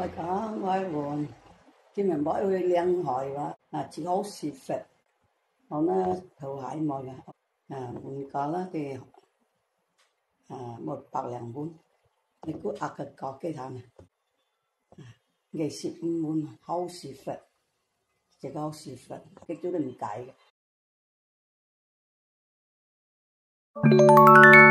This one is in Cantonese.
我講我換，今日買去兩害話，只好蝕佛，我呢頭蟹冇嘅，換價啦嘅100零蚊，你估壓個價幾錢啊？25蚊，好蝕佛，只個好蝕佛，佢都唔計嘅。